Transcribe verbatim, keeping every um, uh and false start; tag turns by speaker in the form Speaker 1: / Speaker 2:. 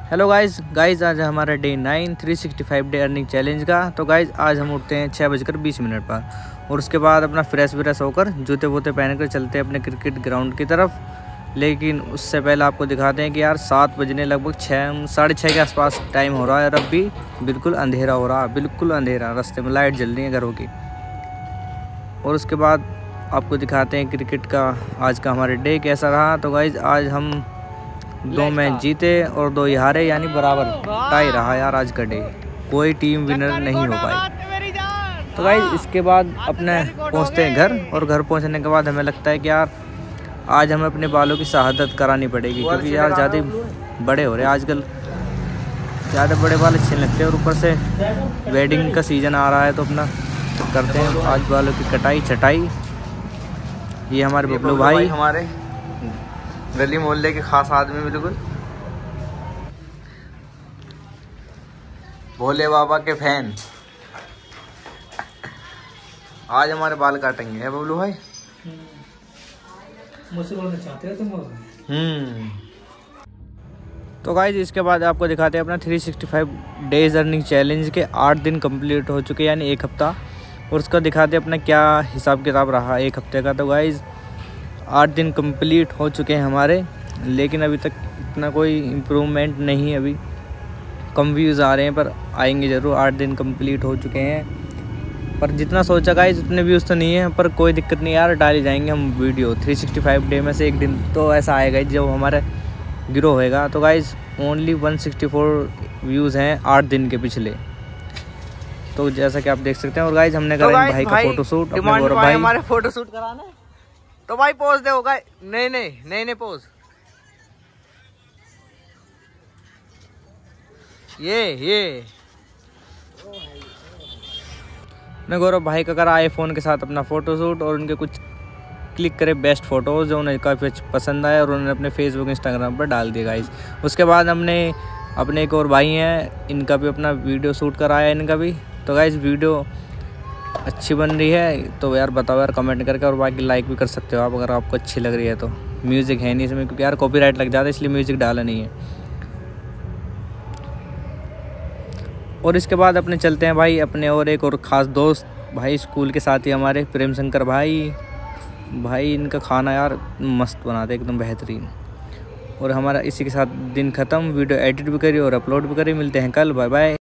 Speaker 1: Hello guys guys आज हमारा day nine three sixty five day earning challenge का। तो गाइस आज हम उठते हैं छः बजकर बीस मिनट पर और उसके बाद अपना फ्रेश व्रेश होकर जूते वूते पहन कर चलते हैं अपने क्रिकेट ग्राउंड की तरफ। लेकिन उससे पहले आपको दिखाते हैं कि यार सात बजने लगभग छः साढ़े छः के आसपास टाइम हो रहा है और अब भी बिल्कुल अंधेरा हो रहा है, बिल्कुल अंधेरा। रास्ते में लाइट जल रही है घरों की। और उसके बाद आपको दिखाते हैं क्रिकेट का आज का हमारे डे कैसा रहा। तो गाइज आज हम दो मैच जीते और दो ही हारे, यानी बराबर टाई रहा यार आज का डे। कोई टीम विनर नहीं हो पाई। तो गाइज इसके बाद अपने पहुंचते हैं घर और घर पहुंचने के बाद हमें लगता है कि यार आज हमें अपने बालों की शहादत करानी पड़ेगी, क्योंकि यार ज़्यादा बड़े हो रहे हैं आजकल, ज़्यादा बड़े बाल अच्छे लगते हैं और ऊपर से वेडिंग का सीज़न आ रहा है तो अपना करते हैं आज बालों की कटाई छटाई। ये हमारे बबलू भाई, हमारे गली मोहल्ले के खास आदमी, बिल्कुल भोले बाबा के फैन। आज हमारे बाल काटेंगे है बबलू भाई। मुझसे बोलना चाहते हो तुम? हम्म तो गाइज इसके बाद आपको दिखाते हैं अपना three sixty five days earning challenge के आठ दिन कंप्लीट हो चुके, यानी एक हफ्ता। और उसका दिखाते हैं अपना क्या हिसाब किताब रहा एक हफ्ते का। तो गाइज आठ दिन कंप्लीट हो चुके हैं हमारे, लेकिन अभी तक इतना कोई इम्प्रूवमेंट नहीं है। अभी कम व्यूज़ आ रहे हैं पर आएंगे ज़रूर। आठ दिन कंप्लीट हो चुके हैं पर जितना सोचा गाइज उतने व्यूज़ तो नहीं है, पर कोई दिक्कत नहीं यार, डाले जाएंगे हम video. Three sixty five day में से एक दिन तो ऐसा आएगा जब हमारा ग्रो होएगा। तो guys only one sixty four views हैं आठ दिन के पिछले, तो जैसा कि आप देख सकते हैं। और गाइज हमने करा तो भाई का फोटोशूट, अपने भाई हमारे फोटोशूट कराना है तो भाई पोज दे होगा। नहीं नहीं नहीं नहीं पोज ये ये ने गौरव भाई का करा आईफोन के साथ अपना फोटोशूट और उनके कुछ क्लिक करे बेस्ट फोटोज़ जो उन्हें काफ़ी पसंद आए और उन्होंने अपने फेसबुक इंस्टाग्राम पर डाल दिया गाइस। उसके बाद हमने अपने एक और भाई हैं, इनका भी अपना वीडियो शूट कराया इनका भी। तो गाइस वीडियो अच्छी बन रही है तो यार बताओ यार कमेंट करके, और बाकी लाइक भी कर सकते हो आप अगर आपको अच्छी लग रही है तो। म्यूज़िक है नहीं इसमें क्योंकि यार कॉपीराइट लग जाता है, इसलिए म्यूज़िक डाला नहीं है। और इसके बाद अपने चलते हैं भाई अपने और एक और ख़ास दोस्त भाई स्कूल के साथ ही हमारे प्रेम शंकर भाई। भाई इनका खाना यार मस्त बनाते एकदम बेहतरीन। और हमारा इसी के साथ दिन ख़त्म। वीडियो एडिट भी करी और अपलोड भी करी। मिलते हैं कल, बाय बाय।